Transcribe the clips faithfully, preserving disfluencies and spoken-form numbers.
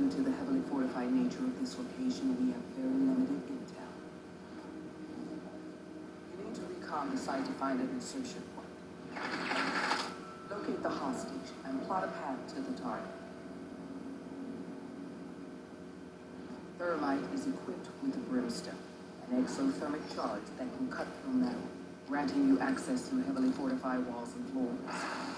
Due to the heavily fortified nature of this location, we have very limited intel. You need to recon the site to find an insertion point. Locate the hostage and plot a path to the target. Thermite is equipped with a brimstone, an exothermic charge that can cut through metal, granting you access through heavily fortified walls and floors.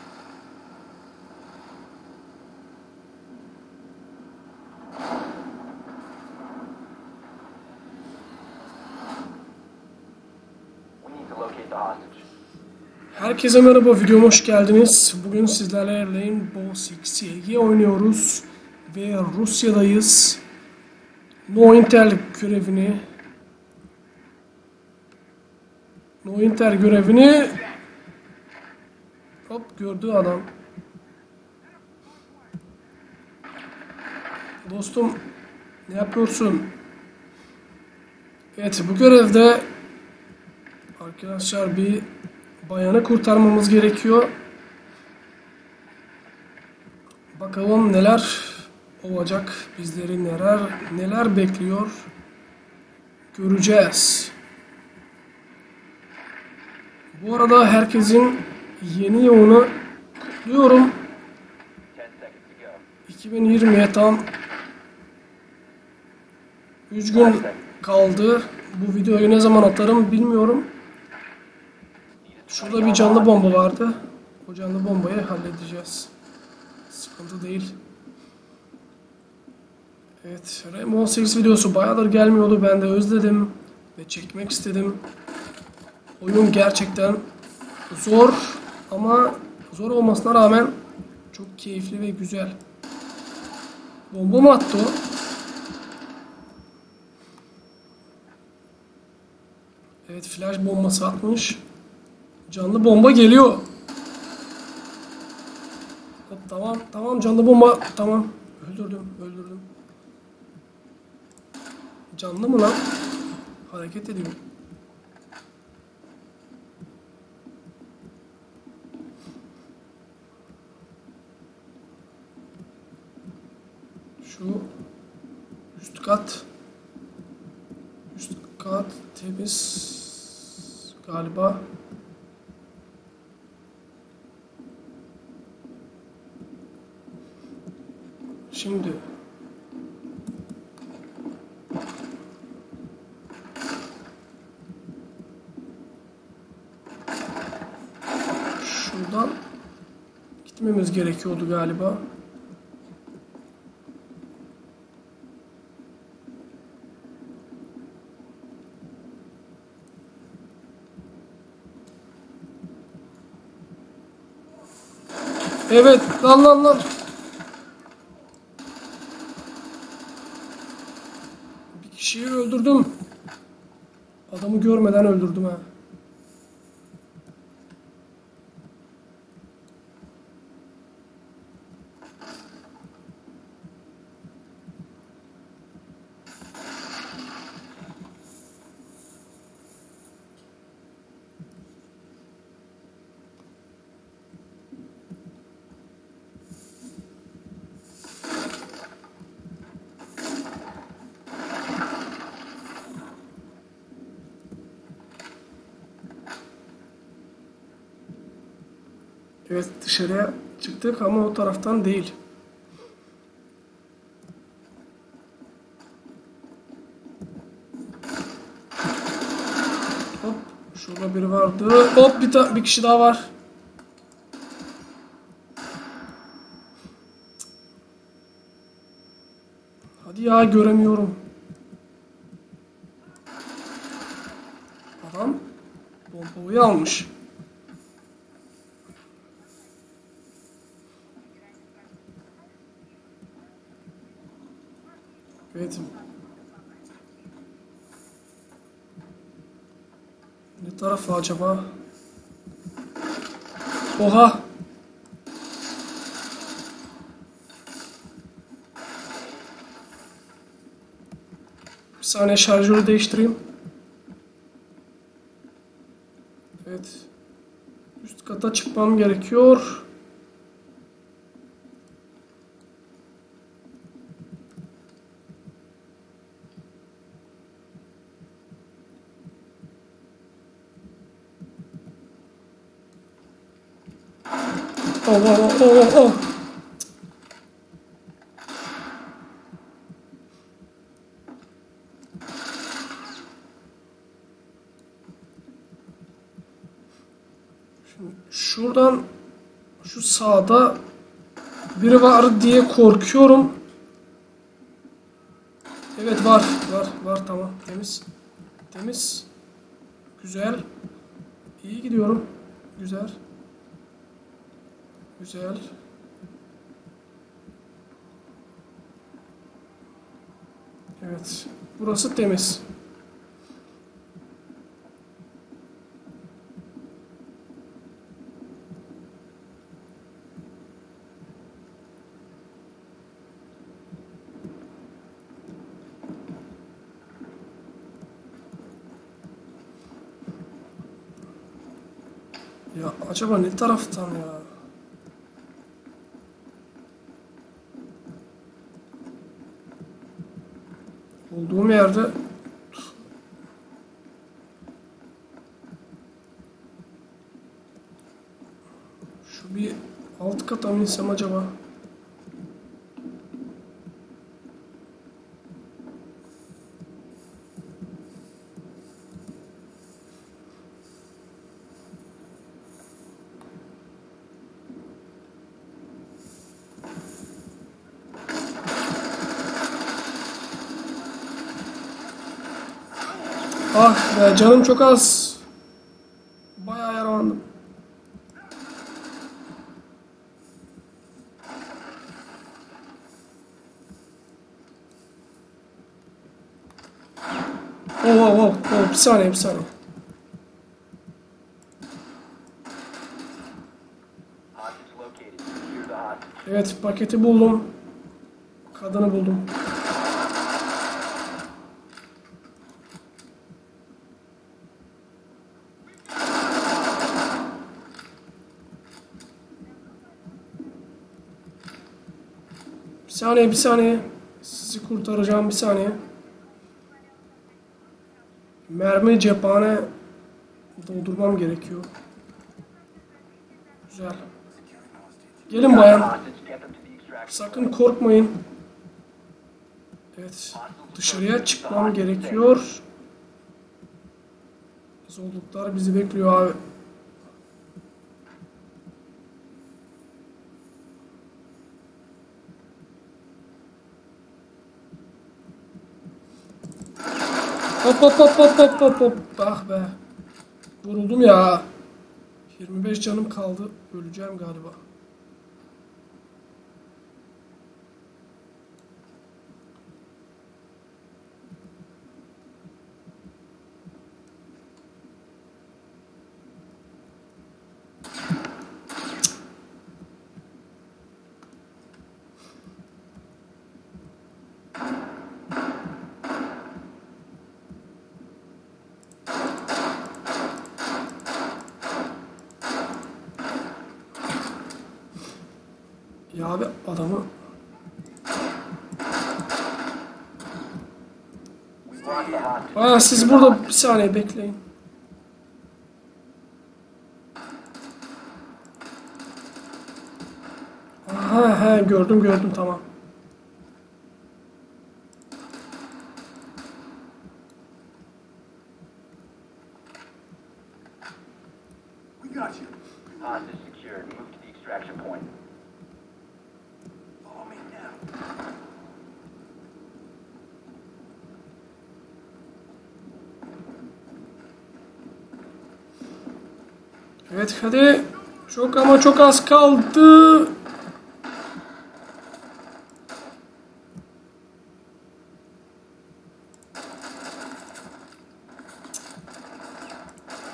Herkese merhaba, videoma hoş geldiniz. Bugün sizlerle Rainbow Six Siege oynuyoruz ve Rusya'dayız. No Intel görevini No Intel görevini hop gördü adam. Dostum, ne yapıyorsun? Evet, bu görevde arkadaşlar bir bayanı kurtarmamız gerekiyor. Bakalım neler olacak, bizleri neler neler bekliyor, göreceğiz. Bu arada herkesin yeni yılını kutluyorum. iki bin yirmiye tam üç gün kaldı. Bu videoyu ne zaman atarım bilmiyorum. Şurada bir canlı bomba vardı. O canlı bombayı halledeceğiz. Sıkıntı değil. Evet, Rainbow Six videosu bayağıdır gelmiyordu. Ben de özledim ve çekmek istedim. Oyun gerçekten zor ama zor olmasına rağmen çok keyifli ve güzel. Bomba mı attı o? Evet, flash bombası atmış. Canlı bomba geliyor. Hop, tamam tamam canlı bomba tamam. Öldürdüm öldürdüm. Canlı mı lan? Hareket ediyor. Şu üst kat üst kat temiz galiba. Şimdi şuradan gitmemiz gerekiyordu galiba. Evet, lan lan lan. Bir kişiyi öldürdüm. Adamı görmeden öldürdüm ha. Evet, dışarıya çıktık ama o taraftan değil. Hop, şurada biri vardı. Hop, bir, ta bir kişi daha var. Hadi ya, göremiyorum. Adam bombayı almış. Evet. Ne tarafı acaba? Oha! Bir saniye, şarjörü değiştireyim. Evet. Üst kata çıkmam gerekiyor. Oh oh oh oh oh. Şimdi şuradan şu sağda biri var diye korkuyorum. Evet var var var tamam temiz. Temiz. Güzel. İyi gidiyorum. Güzel. Güzel. Evet. Burası temiz. Ya acaba ne taraftan ya? Olduğum yerde şu bir alt kata mı insem acaba? Ah be canım çok az. Bayağı yaralandım. Oh oh oh oh bir saniye bir saniye. Evet paketi buldum. Kadını buldum. Bir saniye bir saniye. Sizi kurtaracağım bir saniye. Mermi cephane doldurmam gerekiyor. Güzel. Gelin bayan. Sakın korkmayın. Evet. Dışarıya çıkmam gerekiyor. Zorluklar bizi bekliyor abi. Hop hop hop hop hop hop hop. Ah be. Vuruldum ya. yirmi beş canım kaldı. Öleceğim galiba. Ya abi adamı Aa, siz burada bir saniye bekleyin. Aha, he, gördüm gördüm tamam. We got you. Hostage secured. Move to the extraction point. Follow me now. Evet hadi. Çok ama çok az kaldı.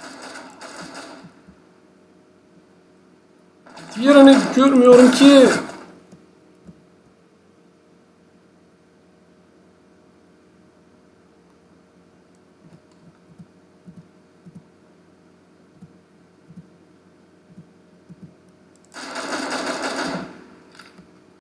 Diğerini görmüyorum ki.